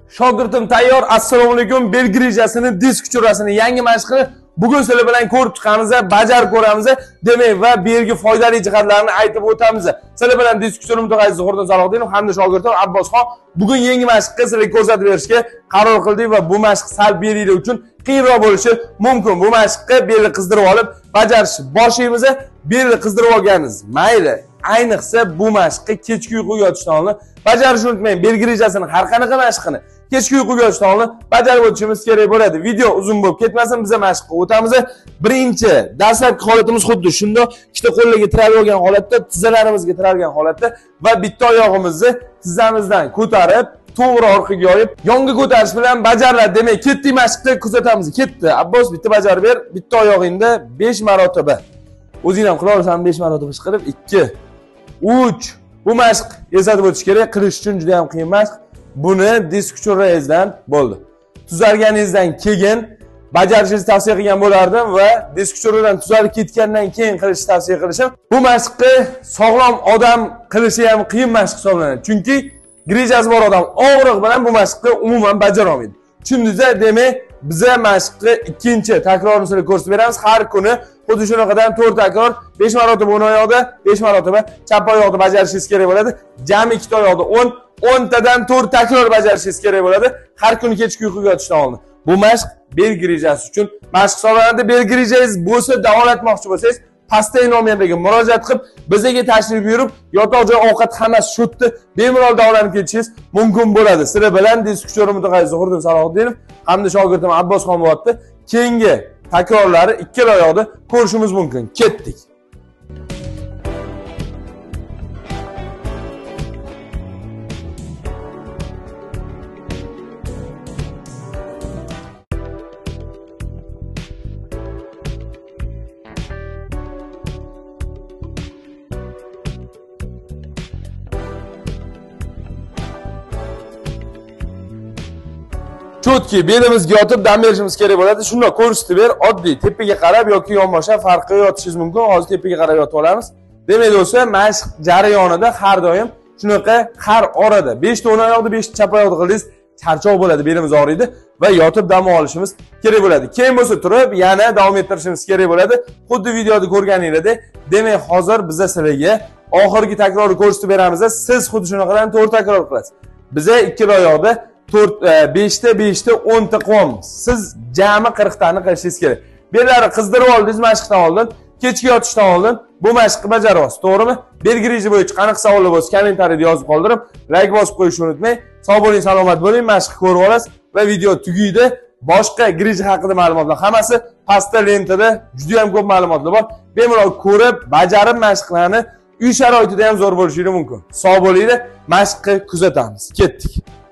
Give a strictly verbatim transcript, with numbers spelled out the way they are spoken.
Shogirdim tayyor. Assalomu alaykum. Belgi rejasini, disk uchirasini, yangi mashqini bugun sizlar bilan ko'rib chiqamiz, bajarib ko'ramiz. Demak, va belgi foydali jihatlarini aytib o'tamiz. Sizlar bilan disk uchir mutaxassisi Zo'rdin Salohiddinov hamda shogirdim Abbosxon bugun yangi mashqni sizlarga ko'rsatib berishga qaror qildik va bu mashq sal belgilar uchun qiyinroq bo'lishi mumkin. Bu mashqni belgi qizdirib olib bajarish boshlaymiz. Belgi qizdirib olganmiz. Mayli. Ayniqsa bu mashqni kechki uyquga yotishdan oldin bajarishni unutmang. Belgi rejasini har qanaqa mashqini kechki uyquga yotishdan oldin bajarib o'tishimiz kerak bo'ladi. Video uzun bo'lib ketmasin, biz mashqqa o'tamiz. Birinchi dastlabki holatimiz xuddi shundoq, ikkita qo'llarga tiralib olgan holatda, tizzalarimizga tiralgan holatda va bitta oyog'imizni tizzamizdan ko'tarib, to'g'ri orqaga yoyib, yonga ko'tarish bilan bajariladi. Demak, ketdik mashqni kuzatamiz. Ketdi. Abbos bitta bajarib ber. Bitta oyog'ingda besh marotaba. O'zing ham qila olasan besh marotaba chiqarib, ikki, uch. Bu mashq eslatib o'tish kerak. Qilish uchun juda ham qiyin mashq. Buni disk uchirangizdan bo'ldi. Tuzalganingizdan keyin bajarishingizni tavsiya qilgan bo'lardim va disk uchirdan tuzalib ketgandan keyin qilishni tavsiya qilishim. Bu mashqni sog'lom odam qilishi ham qiyin mashq hisoblanadi. Chunki grejasi bor odam og'riq bilan bu mashqni umuman bajara olmaydi. Tushundingizda? Demak, biza mashqni ikkinchi takrorini sizlarga ko'rsatib beramiz. Har kuni xuddi shunaqadan to'rt takror, besh marotaba o'ng oyoqda, besh marotaba chap oyoqda bajarishingiz kerak bo'ladi. Jami ikkita oyoqda o'n, o'n tadan to'rt takror bajarishingiz kerak bo'ladi. Har kuni kechki uyquga yotishdan oldin. Bu mashq belgi rejasi uchun mashq hisoblanadi. Belgi rejangiz bo'lsa, davolatmoqchi bo'lsangiz, pastdagi nomerga murojaat qilib, bizga tashrif buyurib, yotoq joy, ovqat hammasi shutdi, bemalol davolanib ketishingiz mumkin bo'ladi. Sizlar bilan disk uchir mutaxassisi Zo'rdin Salohiddinov hamda shogirdim Abbosxon bo'lyapti. Keyingi takrorlari ikkala oyoqda ko'rishimiz mumkin. Ketdik. Chotki belimizga yotib dam berishimiz kerak bo'ladi. Shunday ko'rsatib ber, oddiy tepaga qarab yoki yonboshdan farqi yotishingiz mumkin. Hozir tepaga qarab yotib olamiz. Demak do'stlar, mashq jarayonida har doim shunaqa har orada besh ta o'ng oyoqda, besh ta chap oyoqda qildingiz, charchoq bo'ladi, belimiz og'riydi va yotib dam olishimiz kerak bo'ladi. Keyin bo'lsa turib, yana davom ettirishimiz kerak bo'ladi. Xuddi videoda ko'rganingizdek. Demak, hozir biz sizlarga oxirgi takrorni ko'rsatib beramiz. Siz xuddi shunaqadan to'rt takror qilasiz. Biza ikkala oyoqda to'rt, besh ta, besh ta, o'n ta qilyapmiz. Siz jami qirq tani qilishingiz kerak. Bellarni qizdirib oldingiz mashqdan oldin, kechki yotishdan oldin bu mashqni bajarasiz, to'g'rimi? Belgi reja bo'yicha qanaqa savollar bo'lsa, kommentariyada yozib qoldirib, like bosib qo'yishni unutmang. Sog' bo'ling, salomat bo'ling, mashqni ko'rib olasiz va video tugaydi. Boshqa reja haqida ma'lumotlar hammasi pastda lentada juda ham ko'p ma'lumotlar bor. Bemalol ko'rib, bajarib mashqlarni uy sharoitida ham zo'r bo'lishi mumkin. Sog' bo'linglar, mashqni kuzatamiz. Ketdik.